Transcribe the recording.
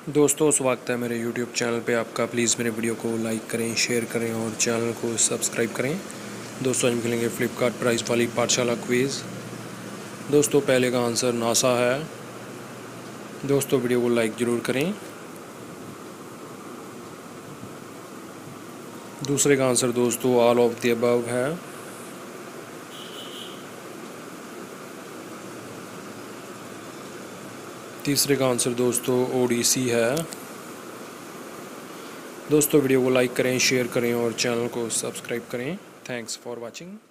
दोस्तों स्वागत है मेरे YouTube चैनल पे आपका। प्लीज़ मेरे वीडियो को लाइक करें, शेयर करें और चैनल को सब्सक्राइब करें। दोस्तों आज हम खेलेंगे फ्लिपकार्ट प्राइस वाली पाठशाला क्विज़। दोस्तों पहले का आंसर नासा है। दोस्तों वीडियो को लाइक ज़रूर करें। दूसरे का आंसर दोस्तों ऑल ऑफ द अबव है। तीसरे का आंसर दोस्तों ओडिसी है। दोस्तों वीडियो को लाइक करें, शेयर करें और चैनल को सब्सक्राइब करें। Thanks for watching.